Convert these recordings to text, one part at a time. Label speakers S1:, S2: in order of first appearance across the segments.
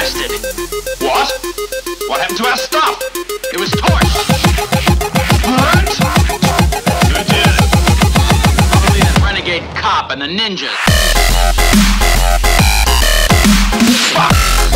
S1: arrested. What? What happened to our stuff? It was torched. What? Who did it? Probably that renegade cop and the ninjas. Fuck!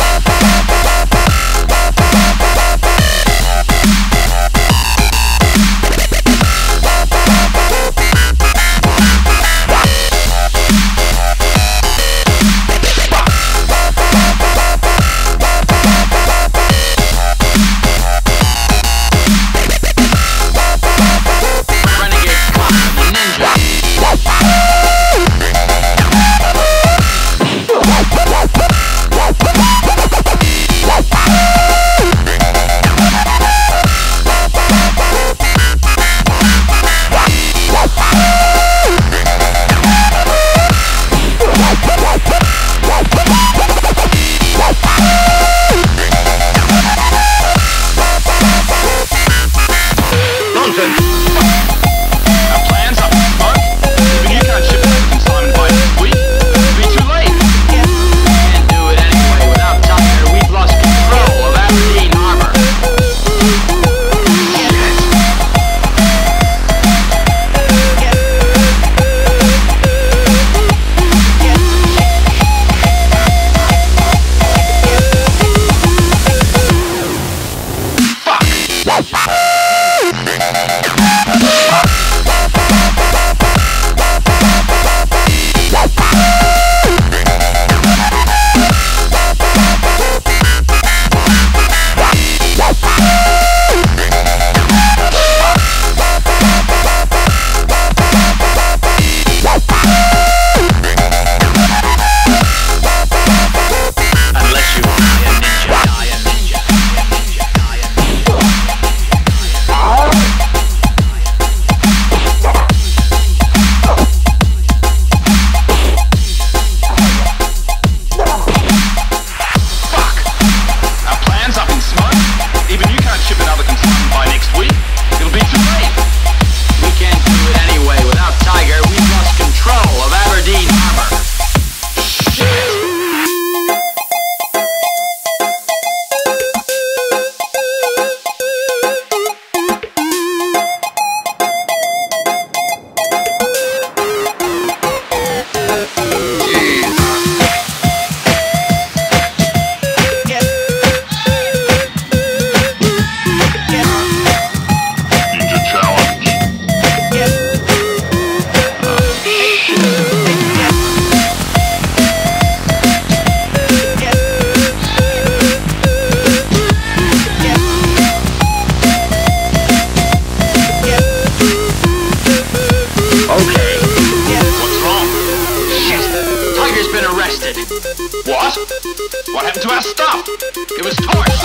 S2: What? What happened to our stuff? It was torched.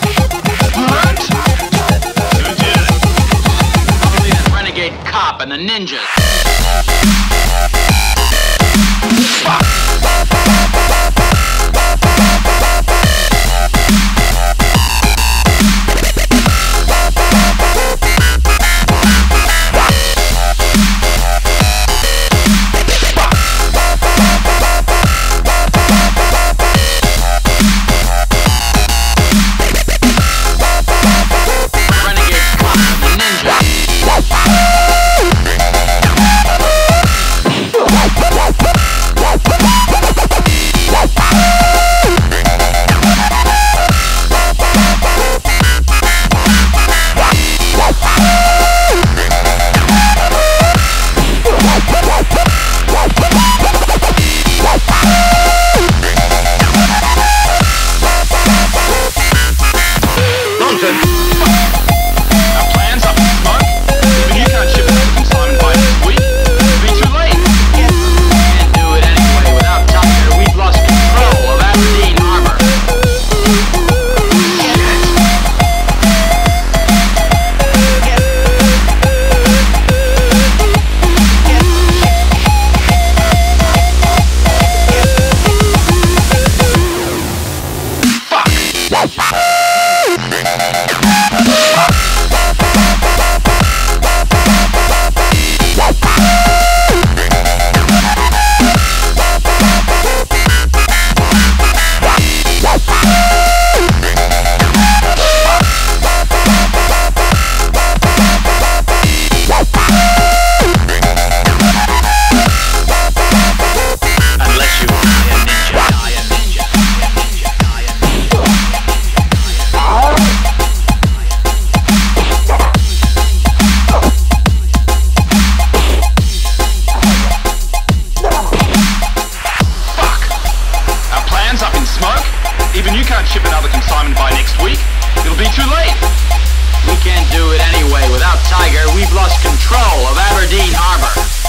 S2: What? Who did it?
S1: Probably that renegade cop and the ninjas.
S2: Fuck!
S1: don't ship another consignment by next week, it'll be too late.
S2: We can't do it anyway. Without Tiger, we've lost control of Aberdeen Harbor.